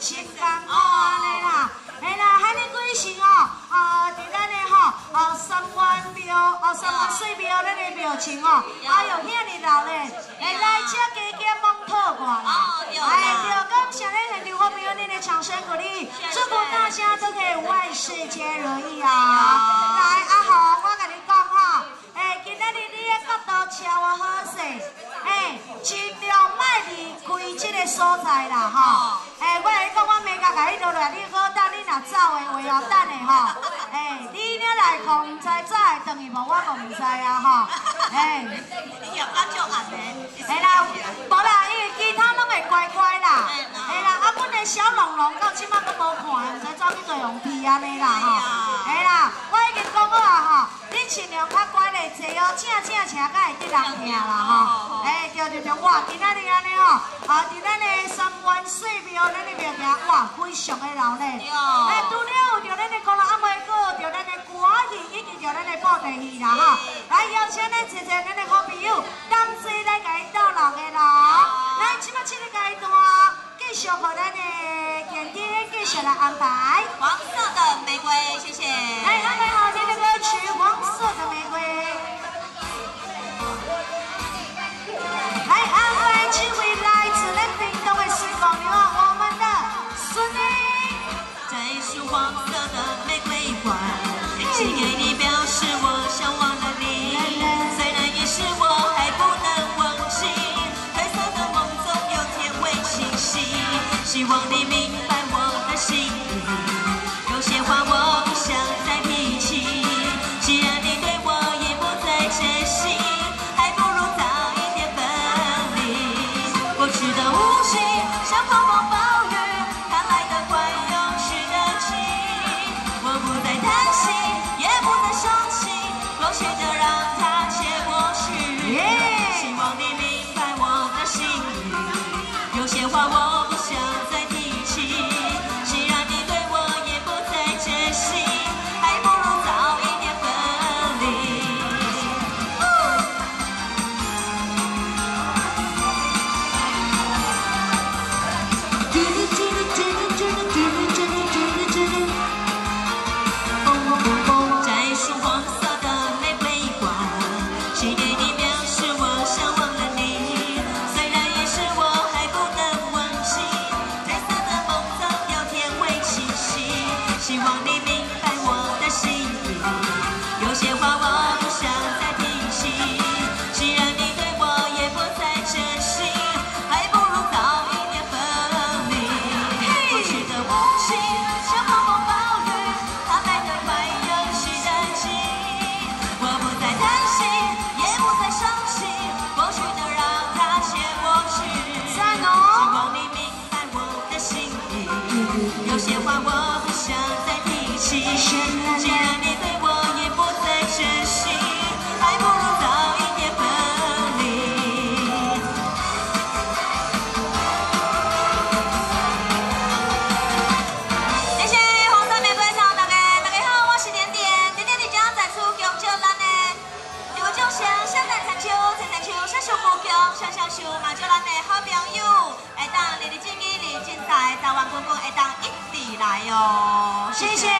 成功哦，安尼啦，嘿啦，海你贵姓哦？伫咱的吼三元庙三元水庙咱的庙前哦，哎呦，遐尼热烈，会来遮加减蒙讨我啦。哎，对，感谢咱的刘国庙恁的掌声鼓励，祝福大家都可以万事皆如意啊！来，阿豪，我甲你讲哈，今仔日你的角度车我好势，尽量莫离开这个所在啦吼。我来讲，我每甲你落来，你好等你若走的话哦，等的吼。你了来看，唔知早会转去无？我可唔知啊吼。 你又敢做暗的？ 啦，无啦，因为其他拢会乖乖啦。啦，阮的小龙龙到即摆都无看，唔知走去做用屁安尼啦吼。啦，我已经讲好啊吼，你尽量较乖咧坐哦，正车才会得人听啦吼。对，哇，今仔日安尼吼，伫咱的三元水庙，咱的庙埕哇，非常的热烈。除了有着咱的可能阿妹哥，着咱的歌戏，以及着咱的布袋戏啦吼。来邀请咱坐咱的好朋友，同齐来甲伊斗热的啦。来，即摆这个阶段，继续和咱的健天继续来安排。 黄色的玫瑰，谢谢。 来，安排好听的歌曲《黄色的玫瑰》。来，安排这位来自咱屏东的水光女王，我们的孙女。 摘束黄色的玫瑰花，寄给你，表示我想忘了你。虽然已是我还不能忘记，褪色的梦总有天会清晰。希望你明白我的心意，有些话我不想再提起。既然你对我已不再珍惜，还不如早一点分离。过去的无情像狂风暴雨，它来得快又去得急。我不再担心，也不再生气，过去的让它且过去。希望你明白我的心意，有些话我不想再提起。既然你对我也不再珍惜，还不如早一点分离。摘束黄色的玫瑰花，寄给你，表示我想忘了你。虽然已是我还不能忘记，褪色的梦总有天会清晰。希望你明白我的心意，有些话我不想再提起。既然你对我也不再珍惜，还不如早一点分离。过去的无情像狂风暴雨，它来得快又去得急。我不再担心，也不再生气，过去的让它且过去。希望你明白我的心意，有些话我不想再提起。既然你对我也不再珍惜，还不如早一点分离。谢谢黄色玫瑰草，大家好，我是点点，点点即将再次强招咱的刘奖生、小蛋餐球、菜球、小小木强、小小树，嘛招咱的好朋友，会当日日精美、日精彩，台湾公公会当一直来哦，谢谢。